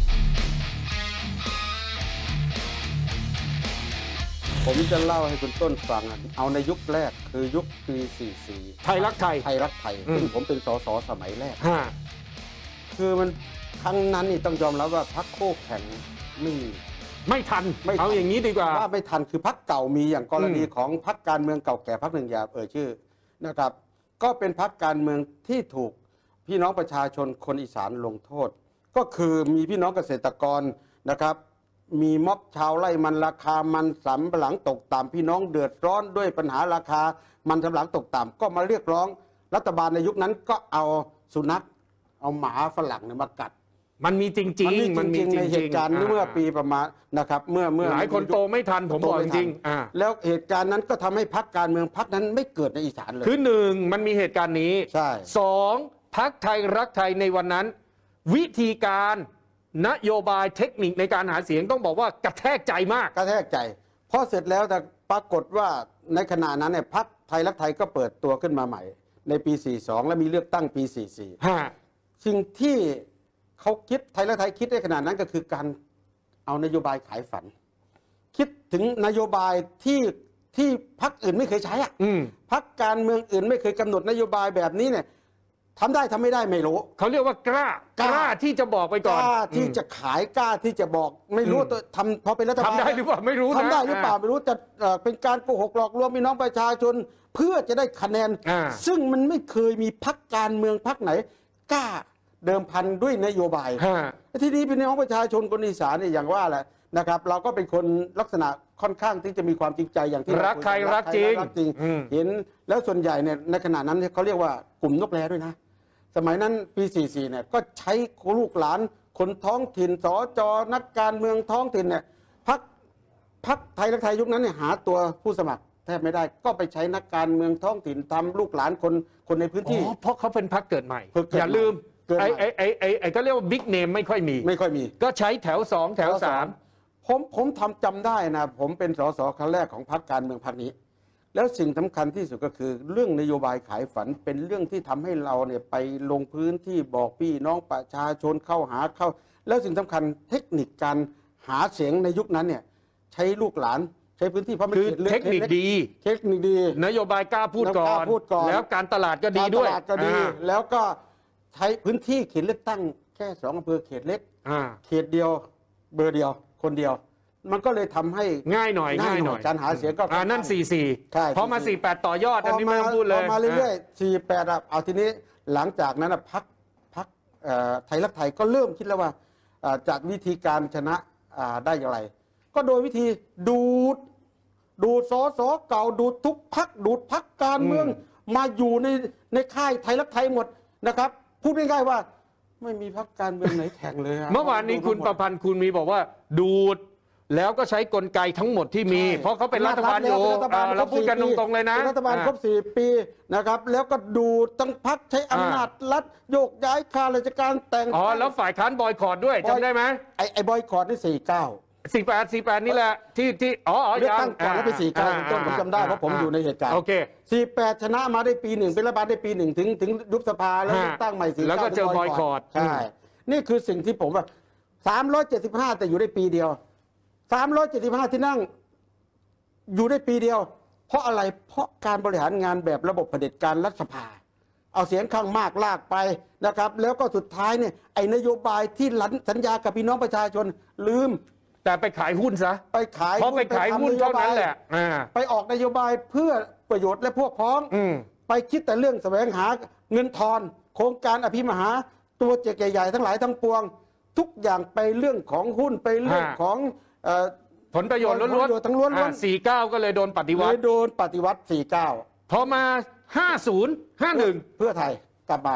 ผมจะเล่าให้คุณต้นฟัง เอาในยุคแรกคือยุคปี สี่สิบสี่
ไทยรักไทย
ไทยรักไทย
อืม
ซึ่งผมเป็นสสสมัยแรก
ฮะ
คือมันครั้งนั้นนี่ต้องยอมรับว่าพรรคคู่แข่งไม่มี
ไม่ทัน
ไม่ทัน
เอาอย่างนี้ดีกว่า
ว่าไม่ทันคือพรรคเก่ามีอย่างกรณี
อืม
ของพรรคการเมืองเก่าแก่พรรคหนึ่งอย่าเอ่ยชื่อนะครับ ก็เป็นพรรคการเมืองที่ถูกพี่น้องประชาชนคนอีสานลงโทษ ก็คือมีพี่น้องเกษตรกรนะครับ มีม็อบชาวไร่มันราคามันสำปะหลังตกต่ำพี่น้องเดือดร้อนด้วยปัญหาราคามันสำปะหลังตกต่ำก็มาเรียกร้องรัฐบาลในยุคนั้นก็เอาสุนัขเอาหมาฝรั่งเนี่ยมากัด
มันมีจริง ๆ
มันมีจริงๆในเหตุการณ์เมื่อปีประมาณนะครับเมื่อเมื่อ
หลายคนโตไม่ทันผมบอกจริงๆอ่า
แล้วเหตุการณ์นั้นก็ทำให้พรรคการเมืองพรรคนั้นไม่เกิดในอีสานเลย
คือหนึ่งมันมีเหตุการณ์นี้
ใช่
สองพรรคไทยรักไทยในวันนั้น วิธีการนโยบายเทคนิคในการหาเสียงต้องบอกว่ากระแทกใจมาก
กระแทกใจพอเสร็จแล้วแต่ปรากฏว่าในขณะนั้นเนี่ยพรรคไทยรักไทยก็เปิดตัวขึ้นมาใหม่ ในปี สี่สิบสอง และมีเลือกตั้งปี สี่สิบสี่
ฮะ
สิ่งที่เขาคิดไทยรักไทยคิดในขณะนั้นก็คือการเอานโยบายขายฝัน คิดถึงนโยบายที่ที่พรรคอื่นไม่เคยใช้อะ
อืม
พรรคการเมืองอื่นไม่เคยกำหนดนโยบายแบบนี้เนี่ยทำได้ทำไม่ได้ไม่รู้
เขาเรียกว่ากล้าก
ล้า
ล้าที่จะบอกไป
ก
ก่อน
ล้าที่
อืม
จะขายกล้าที่จะบอกไม่รู้
อืม
ตัวทำพอเป็นรัฐบาล
ทำได้หรือเปล่าไม่รู้นะ
ทำได้หรือเปล่า
อ่า
ไม่รู้แต่เอ่อเป็นการโกหกหลอกลวงพี่น้องประชาชนเพื่อจะได้คะแนน
อ่า
ซึ่งมันไม่เคยมีพรรคการเมืองพรรคไหนกล้าเดิมพันด้วยนโยบาย
ฮะ
ทีนี้พี่น้องประชาชนคนอีสานเนี่ยอย่างว่าแหละนะครับ เราก็เป็นคนลักษณะค่อนข้างที่จะมีความจริงใจอย่างที่เา
รักใคร
คุยน
รักจริง
รักจริง
อืม
เห็นแล้วส่วนใหญ่เนี่ยในขณะนั้นเขาเรียกว่ากลุ่มนกแร้ด้วยนะ สมัยนั้นปี สี่สิบสี่ เนี่ยก็ใช้ลูกหลานคนท้องถิ่นสจนักการเมืองท้องถิ่นเนี่ยพักพักไทยรักไทยยุคนั้นเนี่ยหาตัวผู้สมัครแทบไม่ได้ก็ไปใช้นักการเมืองท้องถิ่นทำลูกหลานคนคนในพื้น
อ๋
ที่
อเพราะเขาเป็นพรรคเกิดใหม่
เพิ่งเกิด
อย่าลืม
เกิดใหม่
ไอ้ไอ้ไอ้ไอ้ไอ้ก็เรียกว่าบิ๊กเนมไม่ค่อยมี
ไม่ค่อยมี
ก็ใช้แถวสองแถวสาม
ผมผมทำจำได้นะผมเป็นสสครั้งแรกของพรรคการเมืองพรรคนี้ แล้วสิ่งสำคัญที่สุดก็คือเรื่องนโยบายขายฝันเป็นเรื่องที่ทำให้เราเนี่ยไปลงพื้นที่บอกพี่น้องประชาชนเข้าหาเข้า แล้วสิ่งสำคัญเทคนิคการหาเสียงในยุคนั้นเนี่ยใช้ลูกหลานใช้พื้นที่เพราะมัน
คือ
ขตลือก
เทคนิคดี
เทคนิคดี
นโยบายกล้าพูดก่อ
แล้วก
น
ล้าพูดก่อน
แล้วการตลาดก็ดีด้วย
การตลาดก็ดี
อ่า
แล้วก็ใช้พื้นที่เขตเลือกตั้งแค่สองอำเภอเขตเล็ก
อ่า
เขตเดียวเบอร์เดียวคนเดียว มันก็เลยทำให้
ง่ายหน่อย
ง่าย
ง่าย
ห
ห
น่
น่
อ
อย ย
การหาเสียงก็
อ่านั่นสี่สี่
ใช่
พอมา
สี่
สี่แปดต่อยอดอันนี้ไม่ต้องพูดเลย
พอมาเรื่อยๆสี่แปดอ่ะเอาทีนี้หลังจากนั้นนะพักพักไทยรักไทยก็เริ่มคิดแล้วว่าอ่าจากวิธีการชนะอ่าได้อย่างไร ก็โดยวิธีดูด ดูดสอสอเก่าดูดทุกพักดูดพักการเมือง มาอยู่ในในค่ายไทยรักไทยหมดนะครับพูดง่ายๆว่าไม่มีพักการเมืองไหนแข่งเลยะ
เมื่อวานนี้คุณประพันธ์คุณมีบอกว่าดูด แล้วก็ใช้กลไกทั้งหมดที่มี
ใช่
เพราะเขาเป็นรัฐบาลอยู่
เป็นรัฐบาล
อ่าเราพูดกัน
ครบสี่
ตรงๆเลยนะ
เป็นรัฐบาล
อ่
ครบสี่ปีนะครับแล้วก็ดูดตั้งพักใช้อำนาจรัฐโยกย้ายข้าราชการแต่ง
อ๋อแล้วฝ่ายค้านบอยคอรดด้วยจำได้ไหม
ไอ้ไอ้บอยคอรดนี่สี่เก้า
สี่แปดสี่แปดนี่แหละที่ที่อ๋ออ๋อ
เลือกตั้งก่อนแล้วไปสี่เก้าต้นผมจำได้เพราะผมอยู่ในเหตุการณ์
โอเค
สี่แปดชนะมาได้ปีหนึ่งเป็นรัฐบาลได้ปีหนึ่งถึงถึงยุบสภาแล้ว
ฮะ
เลือกตั้งใหม่สี่
แล้วก็เจอบอยคอรด
ใช่นี่คือสิ่งที่ผมว่าสามร้อยเจ็ดสิบห้าแต่อยู่ได้ปีเดียวสามร้อยเจ็ดสิบห้าที่นั่งอยู่ได้ปีเดียว เพราะอะไรเพราะการบริหารงานแบบระบบเผด็จการรัฐสภา เอาเสียงข้างมากลากไปนะครับ แล้วก็สุดท้ายเนี่ยไอ้นโยบายที่หลันสัญญากับพี่น้องประชาชนลืม
แต่ไปขายหุ้นซะ
ไปขาย
เพราะไปขายหุ้นเท่านั้นแหละอ่า
ไปออกนโยบายเพื่อประโยชน์และพวกพ้อง
อืม
ไปคิดแต่เรื่องแสวงหาเงินทอน โครงการอภิมหาตัวเจกใหญ่ๆทั้งหลายทั้งปวง ทุกอย่างไปเรื่องของหุ้นไปเรื่องของเอ่อ
ผลประโยชน์ล้วน
ผลประโยชน์ทั้งล้วนๆ
สี่เก้าก็เลยโดนปฏิวั
เล
ติ
ยโดนปฏิวัติสี่เก้า
พอมาห้าศูนย์ ห้าหนึ่ง
เพื่อไทยกลับมา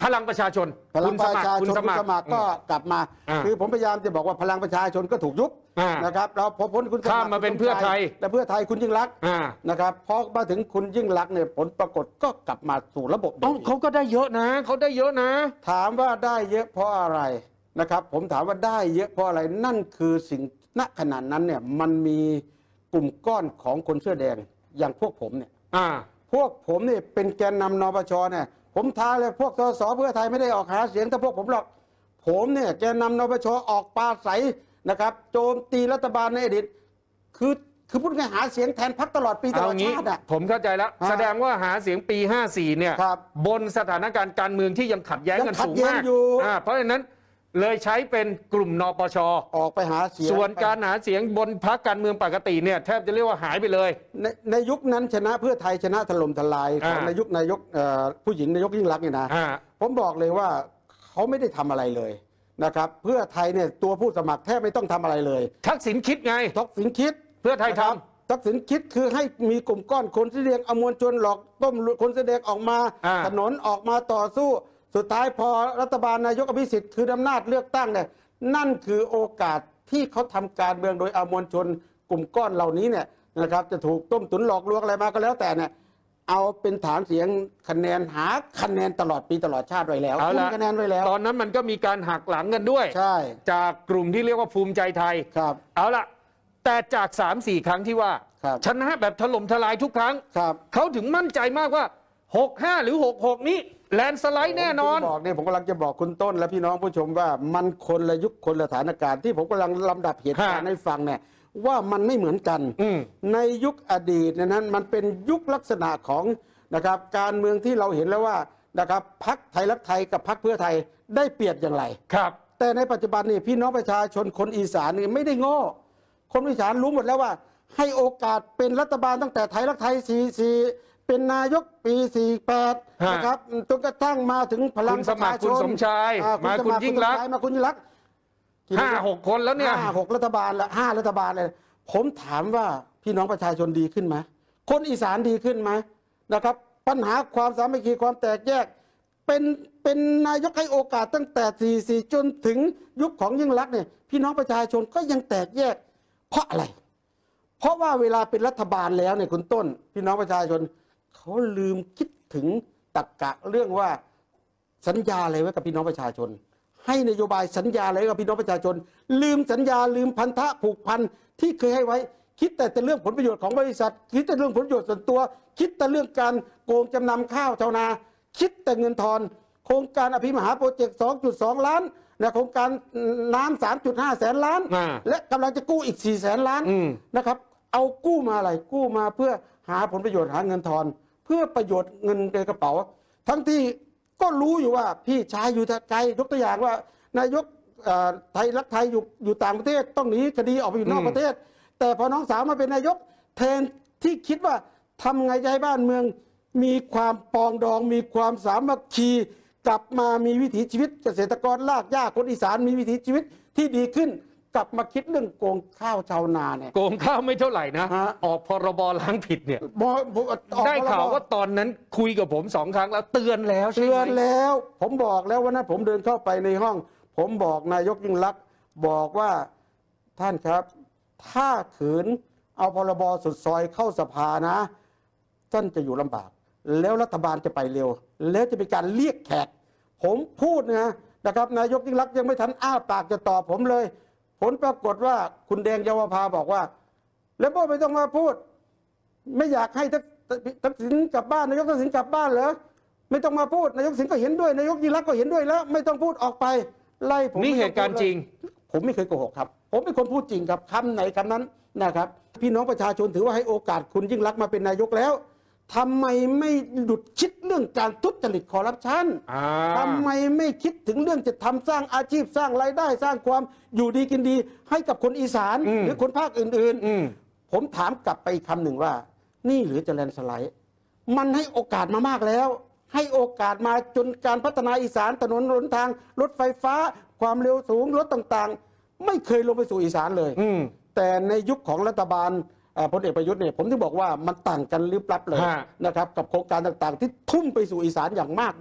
พลังประชาชน
พลังประชาชน
คุณ
คุณ
ส
ส
มัคร
มัครก็กลับมา
อ่า
คือผมพยายามจะบอกว่าพลังประชาชนก็ถูกยุบ
อ่าน
นะครับเราพอพ้นคุณสมัคร
ข้ามมาเป็นเพื่อไทย
และเพื่อไทยคุณยิ่งรักษณ์
อ่า
นะครับพอมาถึงคุณยิ่งรักษณ์เนี่ยผลปรากฏก็กลับมาสู่ระบบเดิ
เอ้าม เขาก็ได้เยอะนะเขาได้เยอะนะ
ถามว่าได้เยอะเพราะอะไรนะครับผมถามว่าได้เยอะเพราะอะไรนั่นคือสิ่งณขณะนั้นเนี่ยมันมีกลุ่มก้อนของคนเสื้อแดงอย่างพวกผมเนี่ย
อ่า
พวกผมเนี่ยเป็นแกนนำนปชเนี่ยผมท้าเลยพวกสสเพื่อไทยไม่ได้ออกหาเสียงแต่พวกผมหรอกผมเนี่ยแกนนำนปชออกปราศัยนะครับโจมตีรัฐบาลในอดีตคือคือพูดง่ายหาเสียงแทนพรรคตลอดปีตลอดชาติอ่ะ
ผมเข้าใจแล้ว
ฮะ
แสดงว่าหาเสียงปี ห้าสี่ เนี่ย
ครับ
บนสถานการณ์การเมืองที่ยังขัดแย้งกัน
ยังขัด
สูง
แย้ง
มาก
อยู่
อ่าเพราะฉะนั้นเลยใช้เป็นกลุ่มนปช
ออกไปหาเสียง
ส่วนการหาเสียงบนพรรคการเมืองปกติเนี่ยแทบจะเรียกว่าหายไปเลย
ในในยุคนั้นชนะเพื่อไทยชนะถล่มทลายของ
อ่า
ในยุคนายกเอ่อผู้หญิงนายกยิ่งรักษณ์เนี่ยนะ
อ่า
ผมบอกเลยว่าเขาไม่ได้ทำอะไรเลยนะครับเพื่อไทยเนี่ยตัวผู้สมัครแทบไม่ต้องทำอะไรเลย
ทักษิณคิดไง
ทักษิณคิด
เพื่อไทยทำ
นะครับทักษิณคิดคือให้มีกลุ่มก้อนคนแสดงเอามวลชนหลอกต้มคนแสดงออกมา
อ่า
ถนนออกมาต่อสู้ สุดท้ายพอรัฐบาลนายกอภิสิทธิ์คืออำนาจเลือกตั้งเนี่ยนั่นคือโอกาสที่เขาทำการเมืองโดยเอามวลชนกลุ่มก้อนเหล่านี้เนี่ยนะครับจะถูกต้มตุ๋นหลอกลวงอะไรมาก็แล้วแต่เนี่ยเอาเป็นฐานเสียงคะแนนหาคะแนนตลอดปีตลอดชาติไว้แล้ว
เอา
คุ
ละ
มคะแนนไว้แล้ว
ตอนนั้นมันก็มีการหักหลังกันด้วย
ใช่
จากกลุ่มที่เรียกว่าภูมิใจไทย
ครับ
เอาละแต่จาก สามสี่ ครั้งที่ว่า
ครับ
ชนะแบบถล่มทลายทุกครั้ง
ครับ
เขาถึงมั่นใจมากว่า หกห้า หรือ หกหก นี้แลนด์สไลด์แน่นอน
ผมบอกเนี่ยผมกำลังจะบอกคุณต้นและพี่น้องผู้ชมว่ามันคนละยุคคนละสถานการณ์ที่ผมกำลังลำดับเหตุการณ์
ฮะ
ให้ฟังเนี่ยว่ามันไม่เหมือนกัน
อืม
ในยุคอดีตเนยนั้นมันเป็นยุคลักษณะของนะครับการเมืองที่เราเห็นแล้วว่านะครับพรรคไทยรักไทยกับพรรคเพื่อไทยได้เปรียบอย่างไร
ครับ
แต่ในปัจจุบันนี่พี่น้องประชาชนคนอีสานนี่ไม่ได้โง่คนอีสานรู้หมดแล้วว่า ให้โอกาสเป็นรัฐบาลตั้งแต่ไทยรักไทยสี่สี่เป็นนายกปีสี่แปด
ฮะ
นะครับจนกระทั่งมาถึงพลัง
คุณสมัคร
ประชาชน
คุณสมชาย
อ่
มา
ส
คุณ
มัร
ยิ่งรักษณ์
คุณสมชายมาคุณยิ่งรักษณ์
ห้าหกคนแล้วเนี่ย
ห้าหกรัฐบาลละห้ารัฐบาลเลยผมถามว่าพี่น้องประชาชนดีขึ้นไหมคนอีสานดีขึ้นไหมนะครับ ปัญหาความสามัคคีความแตกแยก เป็นเป็นนายกให้โอกาสตั้งแต่สี่สี่จนถึงยุคของยิ่งรักษณ์เนี่ยพี่น้องประชาชนก็ยังแตกแยก เพราะอะไร เพราะว่าเวลาเป็นรัฐบาลแล้วเนี่ยคุณต้น พี่น้องประชาชนเขาลืมคิดถึงตรรกะเรื่องว่าสัญญาอะไรไว้กับพี่น้องประชาชน ให้นโยบายสัญญาอะไรไว้กับพี่น้องประชาชน ลืมสัญญาลืมพันธะผูกพันที่เคยให้ไว้ คิดแต่แต่เรื่องผลประโยชน์ของบริษัท คิดแต่เรื่องผลประโยชน์ส่วนตัว คิดแต่เรื่องการโกงจำนำข้าวชาวนา คิดแต่เงินทอน โครงการอภิมหาโปรเจกต์ สองจุดสอง ล้านนะโครงการน้ำ สามจุดห้า แสนล้าน
อ่า
และกำลังจะกู้อีก สี่ แสนล้าน
อืม
นะครับ เอากู้มาอะไร กู้มาเพื่อหาผลประโยชน์หาเงินทอน เพื่อประโยชน์เงินในกระเป๋า ทั้งที่ก็รู้อยู่ว่าพี่ชายอยู่ไกลยกตัวอย่างว่านายกเอ่อไทยรักไทยอยู่อยู่ต่างประเทศต้องหนีคดีออกไปอยู่นอกประเทศ แต่พอน้องสาวมาเป็นนายกแทนที่คิดว่าทำไงจะให้บ้านเมือง มีความปองดอง มีความสามัคคีกลับมามีวิถีชีวิตเกษตรกรลากหญ้าคนอีสานมีวิถีชีวิตที่ดีขึ้น กลับมาคิดเรื่องโกงข้าวชาวนาเนี่ย
โกงข้าวไม่เท่าไหร่นะ
ฮะ
ออกพรบล้างผิดเนี่ย
บอกบอกออก
ได้ข่าว
พรบ
ว่าตอนนั้นคุยกับผมสองครั้งแล้วเตือนแล้วใช่
เตื
ไหม
อนแล้ว ผมบอกแล้ววันนั้นผมเดินเข้าไปในห้อง ผมบอกนายกยิ่งลักษณ์บอกว่าท่านครับ ถ้าขืนเอาพรบสุดซอยเข้าสภานะท่านจะอยู่ลำบาก แล้วรัฐบาลจะไปเร็ว แล้วจะเป็นการเรียกแขก ผมพูดนะนะครับ นายกยิ่งลักษณ์ยังไม่ทันอ้าปากจะตอบผมเลย ผลปรากฏว่าคุณแดงเยาวภาบอกว่า แล้วพ่อไม่ต้องมาพูด ไม่อยากให้ทักทักษิณกลับบ้านนายกทักษิณกลับบ้านเหรอไม่ต้องมาพูดนายกทักษิณก็เห็นด้วยนายกยิ่งรักษณ์ก็เห็นด้วยแล้ว ไม่ต้องพูดออกไปไล่ผม
นี่เหตุการณ์จริง
ผมไม่เคยโกหกครับ ผมเป็นคนพูดจริงครับคำไหนคำนั้นนะครับ พี่น้องประชาชนถือว่าให้โอกาสคุณยิ่งรักษณ์มาเป็นนายกแล้วทำไมไม่หยุดคิดเรื่องการทุจริตคอร์รัปชัน
อ่า
ทำไมไม่คิดถึงเรื่องจะทำสร้างอาชีพสร้างรายได้สร้างความอยู่ดีกินดีให้กับคนอีสาน
อืม
หรือคนภาคอื่น
อืม
ๆ ผมถามกลับไปอีกคำหนึ่งว่า นี่หรือจะแลนด์สไลด์ มันให้โอกาสมามากแล้ว ให้โอกาสมาจนการพัฒนาอีสานถนนหนทาง รถไฟฟ้า ความเร็วสูงรถต่างๆ ไม่เคยลงไปสู่อีสานเลย
อืม
แต่ในยุคของรัฐบาลเอ่อพลเอกประยุทธ์เนี่ยผมถึงบอกว่ามันต่างกันลิบลับเลย
ฮะ
นะครับกับโครงการต่างๆ ที่ทุ่มไปสู่อีสานอย่างมากมาย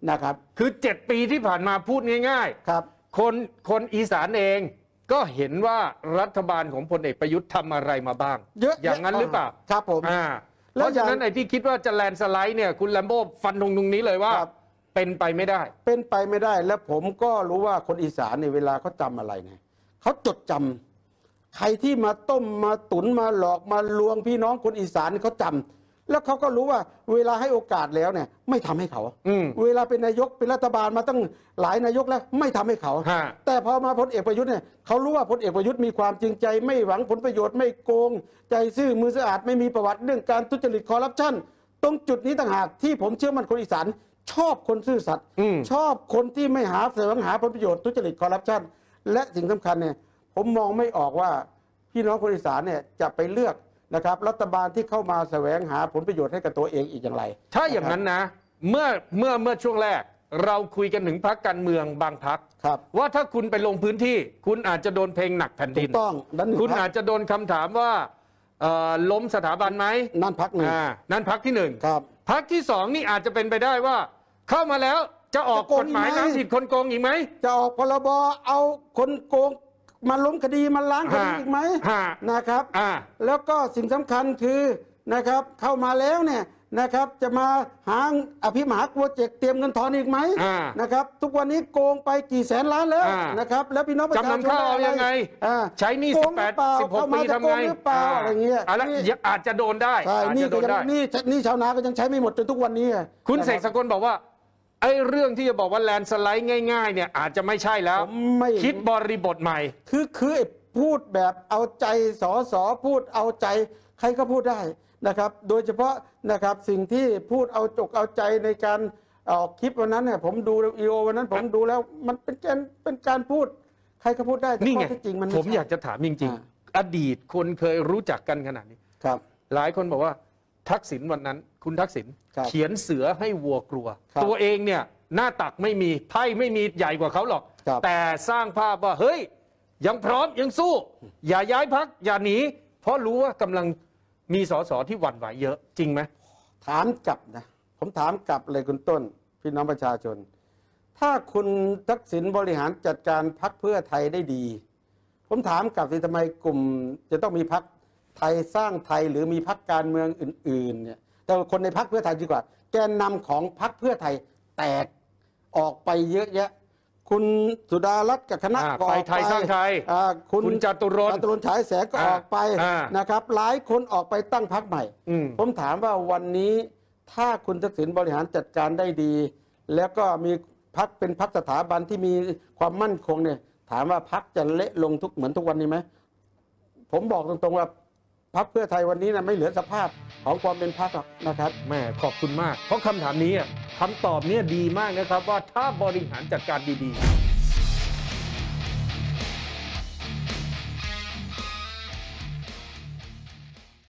นะครับ
คือเจ็ดปีที่ผ่านมาพูดง่ายๆ
ครับ
คนคนอีสานเองก็เห็นว่ารัฐบาลของพลเอกประยุทธ์ทำอะไรมาบ้าง
เยอะ
อย่างนั้นหรือเปล่า
ครับผม
อ่า
แล้
เพ
ว
ราะฉะนั้นไอ้ที่คิดว่าจะแลนด์สไลด์เนี่ยคุณแลมโบ้ฟันธงตรงนี้เลยว่า
ครับ
เป็นไปไม่ได้
เป็นไปไม่ได้แล้วผมก็รู้ว่าคนอีสานในยเวลาเขาจำอะไรเนี่ยเขาจดจำใครที่มาต้มมาตุนมาหลอกมาลวงพี่น้องคนอีสานเขาจำแล้วเขาก็รู้ว่าเวลาให้โอกาสแล้วเนี่ยไม่ทำให้เขา
อืม
เวลาเป็นนายกเป็นรัฐบาลมาตั้งหลายนายกแล้วไม่ทำให้เขา
ฮะ
แต่พอมาพลเอกประยุทธ์เนี่ยเขารู้ว่าพลเอกประยุทธ์มีความจริงใจไม่หวังผลประโยชน์ไม่โกง ใจซื่อมือสะอาดไม่มีประวัติเรื่องการทุจริตคอร์รัปชันตรงจุดนี้ต่างหากที่ผมเชื่อมั่นคนอีสานชอบคนซื่อสัตย์
อืม
ชอบคนที่ไม่หาแสวงหาผลประโยชน์ทุจริตคอร์รัปชันและสิ่งสำคัญเนี่ยผมมองไม่ออกว่าพี่น้องคนอีสานเนี่ยจะไปเลือกนะครับรัฐบาลที่เข้ามาแสวงหาผลประโยชน์ให้กับตัวเองอีกอย่างไร
ถ้าอย่างนั้นนะเมื่อเมื่อเมื่อช่วงแรก เราคุยกันถึงพรรคการเมืองบางพรรค
ครับ
ว่าถ้าคุณไปลงพื้นที่ คุณอาจจะโดนเพลงหนักแผ่น
ถู
ดิน
กต้องนั่นหนึ่ง
คุณ
พรรค
อาจจะโดนคำถามว่าเอ่อล้มสถาบันไหม
นั่นพรรคหนึ่ง
อ่านั่นพรรคที่หนึ่ง
ครับ
พรรคที่สองนี่อาจจะเป็นไปได้ว่า เข้ามาแล้วจะออก
จะโก
ก
ง
ฎหมาย
อีกไหม
น้ำผิดคนโกงอีกไหม
จะออกพรบเอาคนโกงมาล้มคดีมาล้างคดี
ฮะ
อีกไหม
ฮะ
นะครับ
อ่า
แล้วก็สิ่งสำคัญคือนะครับเข้ามาแล้วเนี่ยนะครับจะมาหาอภิมหาโปรเจกต์เตรียมเงินทอนอีกไหม
อ่า
นะครับทุกวันนี้โกงไปกี่แสนล้านแล้ว
อ่า
นะครับแล้วพี่น้องประชาชน
จำนำข้าวเอายังไง
อ่า
ใช้หนี้
โก
สิ
ง
บแปด
หรือเปล่า
สิบหก
เข้า
ปี
มาจะ
ทำ
โก
ไง
งหรือเปล่าอะไรเงี้ย
อ่าแล้ว
นี่
อาจจะโดนได้
ใช่
อาจ
นี่
จะโด
ก็
น
ยัง
ได้
นี่นี่ชาวนาก็ยังใช้ไม่หมดจนทุกวันนี้
คุณเสก
นะ
ส
รับ
กลบอกว่าไอ้เรื่องที่จะบอกว่าแลนด์สไลด์ง่ายๆเนี่ยอาจจะไม่ใช่แล้ว
ผมไม่
คิดบริบทใหม่
คือคือไอ้พูดแบบเอาใจสอสอพูดเอาใจใครก็พูดได้นะครับ โดยเฉพาะนะครับสิ่งที่พูดเอาจกเอาใจในการออกคลิปวันนั้นเนี่ยผมดูอีโอวันนั้นผมดูแล้วมันเป็นการเป็นการพูด ใครก็พูดได้แต่
นี่
ข้
ไง
อเท็จจริงมัน
ผม
ไใช่
อยากจะถามจริง
อ่า
ๆ อดีตคนเคยรู้จักกันขนาดนี้
ครับ
หลายคนบอกว่าทักษิณวันนั้น คุณทักษิณ
ครับ
เขียนเสือให้วัวกลัว
ครับ
ตัวเองเนี่ยหน้าตักไม่มีไพ่ไม่มีใหญ่กว่าเขาหรอก
ครับ
แต่สร้างภาพว่าเฮ้ยยังพร้อมยังสู้ อย่าย้ายพักอย่าหนีเพราะรู้ว่ากำลังมีสสที่หวั่นไหวเยอะจริงไหม
ถามกลับนะผมถามกลับเลยคุณต้นพี่น้องประชาชน ถ้าคุณทักษิณบริหารจัดการพรรคเพื่อไทยได้ดี ผมถามกลับสิทำไมกลุ่มจะต้องมีพรรคไทยสร้างไทยหรือมีพรรคการเมืองอื่นๆเนี่ยแต่คนในพรรคเพื่อไทยดีกว่า แกนนำของพรรคเพื่อไทยแตกออกไปเยอะแยะ คุณสุดารัตน์กับคณะ
อ่า
ก็ออก
ไปไทยสร้างไทย
อ่าคุณ
คุณจตุรนต์
จตุรนต์ฉายแสงก็ออกไป
อ่า
นะครับ หลายคนออกไปตั้งพรรคใหม่
อืม
ผมถามว่าวันนี้ถ้าคุณทักษิณบริหารจัดการได้ดี แล้วก็มีพรรคเป็นพรรคสถาบันที่มีความมั่นคงเนี่ยถามว่าพรรคจะเละลงทุกเหมือนทุกวันนี้ไหมผมบอกตรงๆว่าพรรคเพื่อไทยวันนี้นะไม่เหลือสภาพของความเป็นพรรคหรอกนะครับ
แม่ขอบคุณมาก เพราะคำถามนี้อ่ะคำตอบเนี้ดีมากนะครับว่าถ้าบริหารจัดการดีๆ